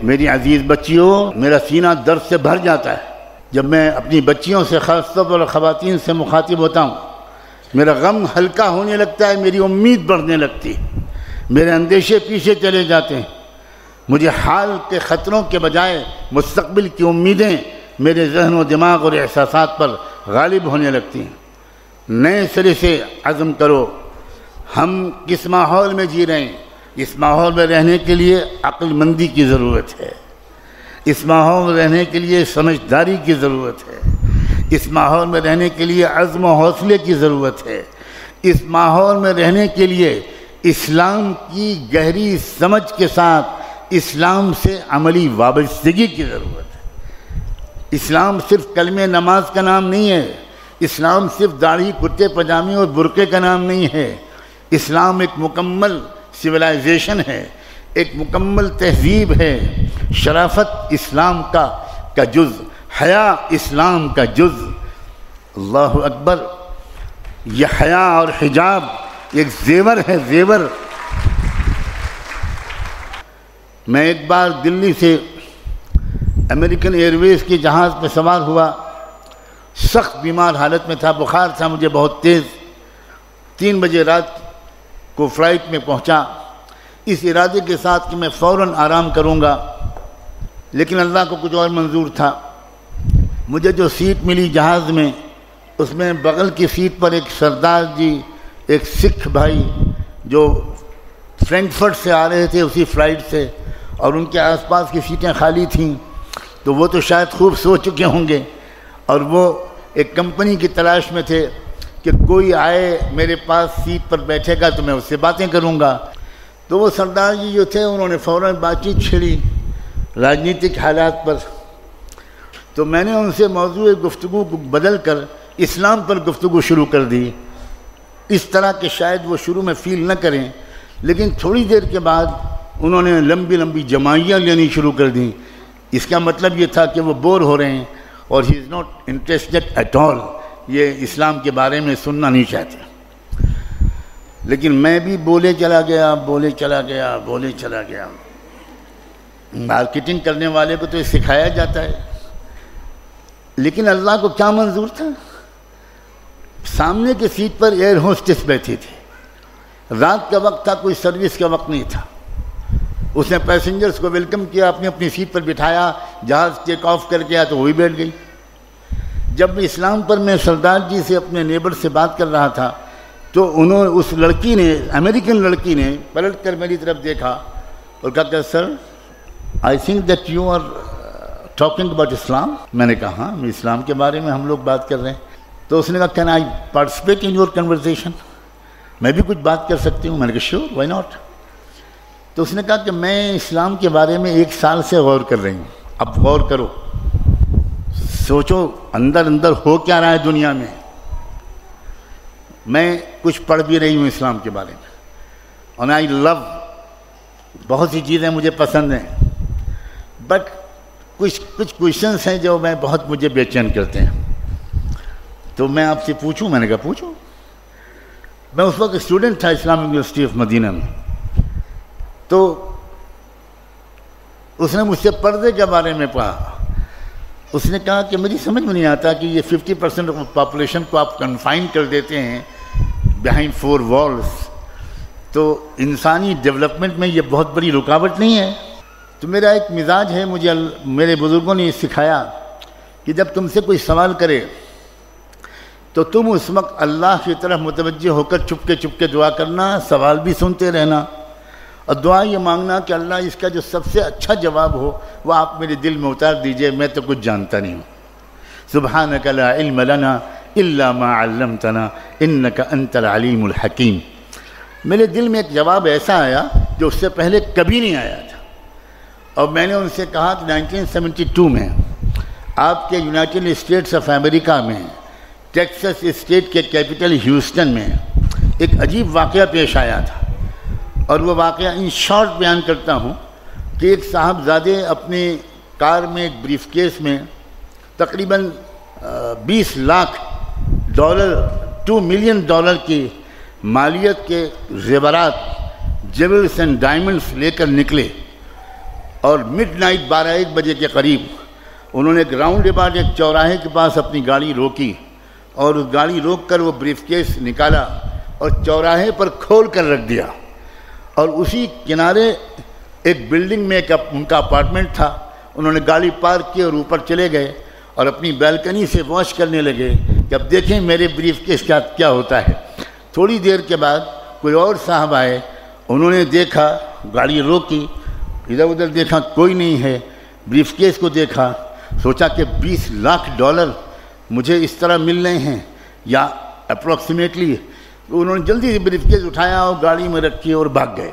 میری عزیز بچیوں، میرا سینہ درد سے بھر جاتا ہے جب میں اپنی بچیوں سے، خاص طور پر خواتین سے مخاطب ہوتا ہوں۔ میرا غم ہلکا ہونے لگتا ہے، میری امید بڑھنے لگتی ہے، میرے اندیشے پیچھے چلے جاتے ہیں۔ مجھے حال کے خطروں کے بجائے مستقبل کی امیدیں میرے ذہن و دماغ اور احساسات پر غالب ہونے لگتی ہیں۔ نئے سرے سے عزم کرو، ہم کس ماحول میں جی رہے ہیں؟ اس ماحول میں رہنے کے لیے عقل مندی کی ضرورت ہے، اس ماحول میں رہنے کے لیے سمجھداری کی ضرورت ہے، اس ماحول میں رہنے کے لیے عزم و حوصلے کی ضرورت ہے، اس ماحول میں رہنے کے لیے اسلام کی گہری سمجھ کے ساتھ اسلام سے عملی وابستگی کی ضرورت ہے۔ اسلام صرف کلمہ نماز کا نام نہیں ہے، اسلام صرف داڑھی کرتے پاجامے اور برقعے کا نام نہیں ہے، اسلام ایک مکمل سویلائزیشن ہے، ایک مکمل تہذیب ہے۔ شرافت اسلام کا جز، حیا اسلام کا جز۔ اللہ اکبر! یہ حیا اور حجاب ایک زیور ہے، زیور۔ میں ایک بار دلی سے امریکن ایئر ویز کے جہاز پہ سوار ہوا، سخت بیمار حالت میں تھا، بخار تھا مجھے بہت تیز۔ 3 بجے رات کو فلائٹ میں پہنچا، اس ارادے کے ساتھ کہ میں فوراً آرام کروں گا، لیکن اللہ کو کچھ اور منظور تھا۔ مجھے جو سیٹ ملی جہاز میں، اس میں بغل کی سیٹ پر ایک سردار جی، ایک سکھ بھائی جو فرینکفرٹ سے آ رہے تھے اسی فلائٹ سے، اور ان کے آس پاس کی سیٹیں خالی تھیں، تو وہ تو شاید خوب سو چکے ہوں گے، اور وہ ایک کمپنی کی تلاش میں تھے کہ کوئی آئے میرے پاس سیٹ پر بیٹھے گا تو میں اس سے باتیں کروں گا۔ تو وہ سردار جی جو تھے انہوں نے فوراً بات چیت چھیڑی راجنیتک حالات پر۔ تو میں نے ان سے موضوع گفتگو کو بدل کر اسلام پر گفتگو شروع کر دی، اس طرح کہ شاید وہ شروع میں فیل نہ کریں، لیکن تھوڑی دیر کے بعد انہوں نے لمبی لمبی جمائیاں لینی شروع کر دیں۔ اس کا مطلب یہ تھا کہ وہ بور ہو رہے ہیں اور he is not interested at all, یہ اسلام کے بارے میں سننا نہیں چاہتے۔ لیکن میں بھی بولے چلا گیا۔ مارکیٹنگ کرنے والے کو تو یہ سکھایا جاتا ہے، لیکن اللہ کو کیا منظور تھا؟ سامنے کی سیٹ پر ایئر ہوسٹس بیٹھی تھی، رات کا وقت تھا، کوئی سروس کا وقت نہیں تھا۔ اس نے پیسنجرز کو ویلکم کیا، اپنی سیٹ پر بٹھایا، جہاز ٹیک آف کر کے آیا تو وہی بیٹھ گئی۔ جب اسلام پر میں سردار جی سے اپنے نیبر سے بات کر رہا تھا تو اس لڑکی نے، امریکن لڑکی نے پلٹ کر میری طرف دیکھا اور کہا کہ sir I think that you are talking about Islam. میں نے کہا ہاں، اسلام کے بارے میں ہم لوگ بات کر رہے ہیں۔ تو اس نے کہا can I participate in your conversation, میں بھی کچھ بات کر سکتی ہوں؟ میں نے کہا شیور، وائی ناٹ۔ تو اس نے کہا کہ میں اسلام کے بارے میں 1 سال سے غور کر رہی ہوں، اب غور کرو، سوچو اندر ہو کیا رہا ہے دنیا میں۔ میں کچھ پڑھ بھی رہی ہوں اسلام کے بارے میں، اور آئی لو، بہت سی چیزیں مجھے پسند ہیں، بٹ کچھ کویشچنس ہیں جو مجھے بے چین کرتے ہیں۔ تو میں آپ سے پوچھوں؟ میں نے کہا پوچھو۔ میں اس وقت اسٹوڈنٹ تھا اسلامک یونیورسٹی آف مدینہ میں، تو اس نے مجھ سے پردے کے بارے میں پڑھا۔ اس نے کہا کہ مجھے سمجھ میں نہیں آتا کہ یہ 50% آف پاپولیشن کو آپ کنفائن کر دیتے ہیں بیہائنڈ 4 والز، تو انسانی ڈیولپمنٹ میں یہ بہت بڑی رکاوٹ نہیں ہے؟ تو میرا ایک مزاج ہے، مجھے میرے بزرگوں نے سکھایا کہ جب تم سے کوئی سوال کرے تو تم اس وقت اللہ کی طرف متوجہ ہو کر چپ کے دعا کرنا، سوال بھی سنتے رہنا، اور دعا یہ مانگنا کہ اللہ اس کا جو سب سے اچھا جواب ہو وہ آپ میرے دل میں اتار دیجئے، میں تو کچھ جانتا نہیں ہوں۔ سبحانک لا علم لنا الا ما علمتنا انک انت العلیم الحکیم۔ میرے دل میں ایک جواب ایسا آیا جو اس سے پہلے کبھی نہیں آیا تھا، اور میں نے ان سے کہا کہ 1972 میں آپ کے یونائٹڈ اسٹیٹس آف امریکہ میں ٹیکسس اسٹیٹ کے کیپٹل ہیوسٹن میں ایک عجیب واقعہ پیش آیا تھا، اور وہ واقعہ ان شارٹ بیان کرتا ہوں کہ ایک صاحبزادے اپنے کار میں ایک بریف کیس میں تقریباً $20 لاکھ 2 ملین ڈالر کی مالیت کے زیورات، جیولز اینڈ ڈائمنڈز لے کر نکلے، اور مڈ نائٹ 12-1 بجے کے قریب انہوں نے گراؤنڈ اباؤٹ ایک چوراہے کے پاس اپنی گاڑی روکی اور اس گاڑی روک کر وہ بریف کیس نکالا اور چوراہے پر کھول کر رکھ دیا، اور اسی کنارے ایک بلڈنگ میں ایک ان کا اپارٹمنٹ تھا. انہوں نے گاڑی پارک کی اور اوپر چلے گئے اور اپنی بیلکنی سے واچ کرنے لگے کہ اب دیکھیں میرے بریف کیس کیا ہوتا ہے. تھوڑی دیر کے بعد کوئی اور صاحب آئے، انہوں نے دیکھا، گاڑی روکی، ادھر ادھر دیکھا، کوئی نہیں ہے. بریف کیس کو دیکھا، سوچا کہ $20 لاکھ مجھے اس طرح مل رہے ہیں یا اپروکسیمیٹلی. انہوں نے جلدی سے بریف کیس اٹھایا اور گاڑی میں رکھی اور بھاگ گئے.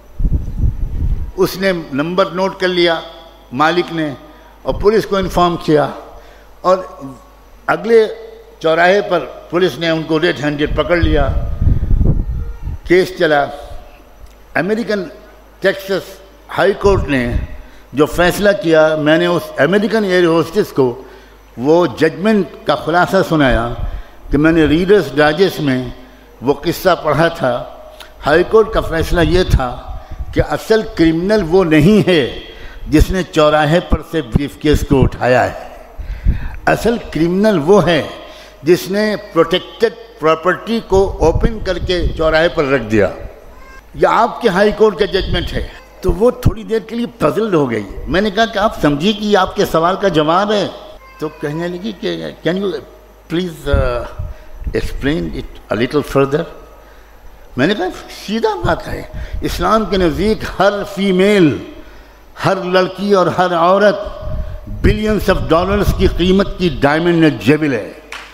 اس نے نمبر نوٹ کر لیا مالک نے اور پولیس کو انفارم کیا، اور اگلے چوراہے پر پولیس نے ان کو ریڈ ہینڈڈ پکڑ لیا. کیس چلا. امریکن ٹیکسس ہائی کورٹ نے جو فیصلہ کیا، میں نے اس امریکن ایئر ہوسٹس کو وہ ججمنٹ کا خلاصہ سنایا کہ میں نے ریڈرز ڈائجسٹ میں وہ قصہ پڑھا تھا. ہائی کورٹ کا فیصلہ یہ تھا کہ اصل کرمنل وہ نہیں ہے جس نے چوراہے پر سے بریف کیس کو اٹھایا ہے. اصل کرمنل وہ ہے جس نے پروٹیکٹڈ پراپرٹی کو اوپن کر کے چوراہے پر رکھ دیا. یہ آپ کے ہائی کورٹ کا ججمنٹ ہے. تو وہ تھوڑی دیر کے لیے پزلڈ ہو گئی. میں نے کہا کہ آپ سمجھیے کہ یہ آپ کے سوال کا جواب ہے. تو کہنے لگی کہ can you please explain it a little further. میں نے کہا سیدھا بات ہے، اسلام کے نزدیک ہر فیمیل، ہر لڑکی اور ہر عورت بلینس آف ڈالرز کی قیمت کی ڈائمنڈ نیگلیجبل ہے.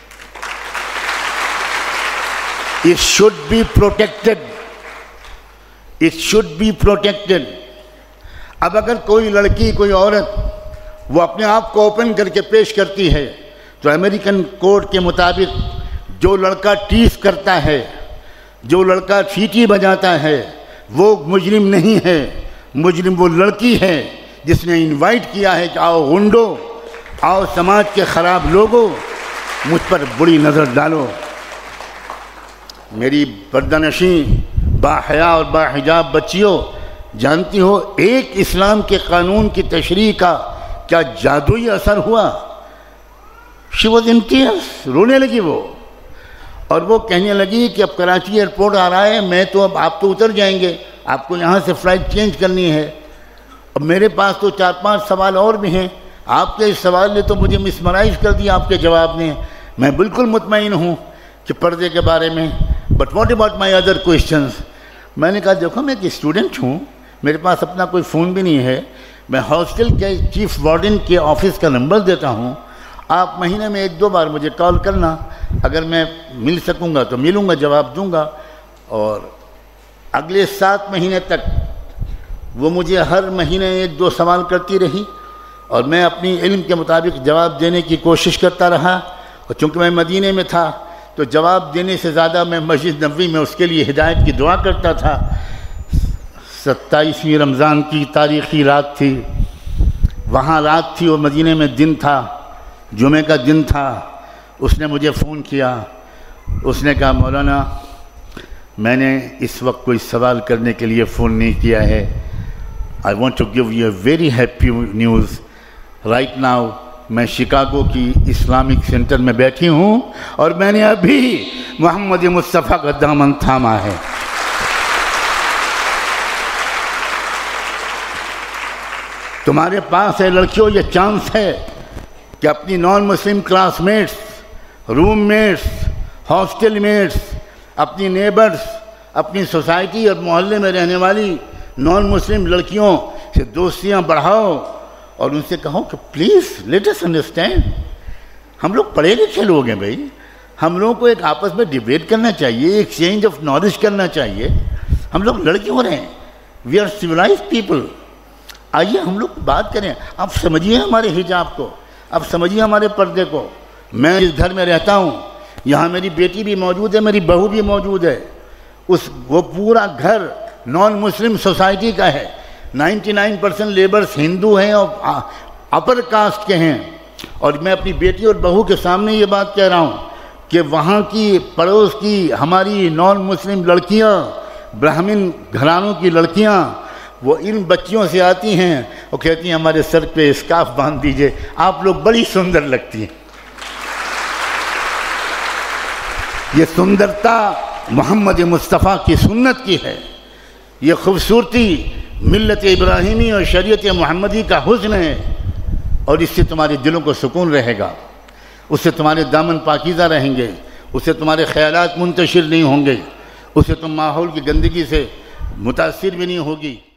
It should be protected. It should be protected. اب اگر کوئی لڑکی، کوئی عورت وہ اپنے آپ کو اوپن کر کے پیش کرتی ہے تو امریکن کورٹ کے مطابق جو لڑکا ٹیس کرتا ہے، جو لڑکا سیٹی بجاتا ہے، وہ مجرم نہیں ہے. مجرم وہ لڑکی ہے جس نے انوائٹ کیا ہے کہ آؤ غنڈو، آؤ سماج کے خراب لوگوں، مجھ پر بری نظر ڈالو. میری پردہ نشین باحیا اور باحجاب بچیوں، جانتی ہو ایک اسلام کے قانون کی تشریح کا کیا جادوئی اثر ہوا؟ شی واز ان ٹیئرز، رونے لگی وہ، اور وہ کہنے لگی کہ اب کراچی ایئرپورٹ آ رہا ہے، میں تو اب آپ تو اتر جائیں گے، آپ کو یہاں سے فلائٹ چینج کرنی ہے. اب میرے پاس تو 4-5 سوال اور بھی ہیں. آپ کے اس سوال نے تو مجھے مسمرائز کر دیا، آپ کے جواب نے. میں بالکل مطمئن ہوں کہ پردے کے بارے میں، but what about my other questions. میں نے کہا دیکھو میں ایک اسٹوڈنٹ ہوں، میرے پاس اپنا کوئی فون بھی نہیں ہے، میں ہاسٹل کے چیف وارڈن کے آفس کا نمبر دیتا ہوں، آپ مہینے میں 1-2 بار مجھے کال کرنا، اگر میں مل سکوں گا تو ملوں گا، جواب دوں گا. اور اگلے 7 مہینے تک وہ مجھے ہر مہینے 1-2 سوال کرتی رہی، اور میں اپنی علم کے مطابق جواب دینے کی کوشش کرتا رہا. اور چونکہ میں مدینے میں تھا تو جواب دینے سے زیادہ میں مسجد نبوی میں اس کے لیے ہدایت کی دعا کرتا تھا. 27ویں رمضان کی تاریخی رات تھی، وہاں رات تھی اور مدینے میں دن تھا، جمعے کا دن تھا. اس نے مجھے فون کیا، اس نے کہا مولانا میں نے اس وقت کوئی سوال کرنے کے لیے فون نہیں کیا ہے. I want to give you a very happy news. Right now میں شکاگو کی اسلامک سینٹر میں بیٹھی ہوں اور میں نے ابھی محمد مصطفیٰ کا دامن تھاما ہے. تمہارے پاس ہے لڑکیوں یہ چانس ہے کہ اپنی non Muslim classmates, roommates, hostel mates, اپنی نیبرز، اپنی سوسائٹی اور محلے میں رہنے والی نان مسلم لڑکیوں سے دوستیاں بڑھاؤ اور ان سے کہو کہ پلیز لیٹ اس انڈرسٹینڈ. ہم لوگ پڑھے لکھے لوگ ہیں بھائی، ہم لوگوں کو ایک آپس میں ڈیبیٹ کرنا چاہیے، ایکسچینج آف نالج کرنا چاہیے. ہم لوگ لڑکے ہو رہے ہیں، وی آر سویلائزڈ پیپل. آئیے ہم لوگ بات کریں. آپ سمجھیے ہمارے حجاب کو، آپ سمجھیے ہمارے پردے کو. میں اس گھر میں رہتا ہوں، یہاں میری بیٹی بھی موجود ہے، میری بہو بھی موجود ہے. وہ پورا گھر نان مسلم سوسائٹی کا ہے. 99% لیبرز ہندو ہیں اور اپر کاسٹ کے ہیں. اور میں اپنی بیٹی اور بہو کے سامنے یہ بات کہہ رہا ہوں کہ وہاں کی پڑوس کی ہماری نان مسلم لڑکیاں، برہمن گھرانوں کی لڑکیاں وہ ان بچیوں سے آتی ہیں اور کہتی ہیں ہمارے سر پہ اسکارف باندھ دیجئے، آپ لوگ بڑی سندر لگتی ہیں۔ یہ سندرتا محمد مصطفیٰ کی سنت کی ہے، یہ خوبصورتی ملت ابراہیمی اور شریعت محمدی کا حسن ہے، اور اس سے تمہارے دلوں کو سکون رہے گا، اس سے تمہارے دامن پاکیزہ رہیں گے، اس سے تمہارے خیالات منتشر نہیں ہوں گے، اس سے تم ماحول کی گندگی سے متاثر بھی نہیں ہوگی۔